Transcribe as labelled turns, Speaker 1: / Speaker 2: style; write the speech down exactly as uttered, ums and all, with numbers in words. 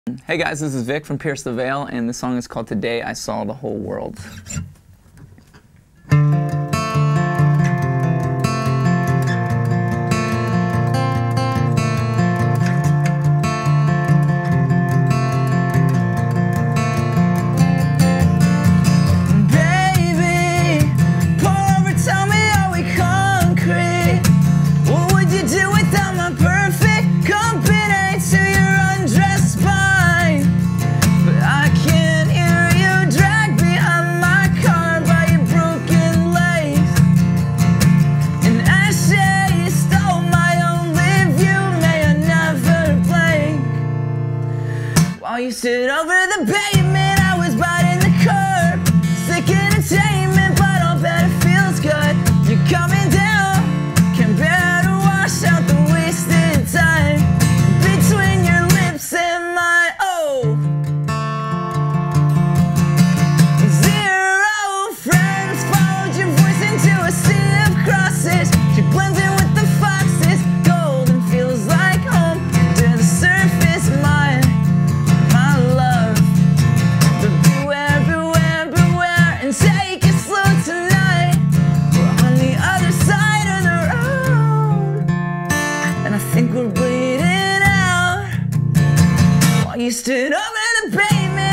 Speaker 1: Hey guys, this is Vic from Pierce the Veil, and this song is called Today I Saw the Whole World.
Speaker 2: While you stood over the pavement, I was biting the curb. Sick entertainment, but I'll bet it feels good. You're coming down, can't bear to wash out the wasted time between your lips and my oh. Zero friends followed your voice into a sea of crosses. She blends in with the foxes, golden feels like home. To the surface, my take it slow tonight. We're on the other side of the road, and I think we're bleeding out. While you stood over the pavement,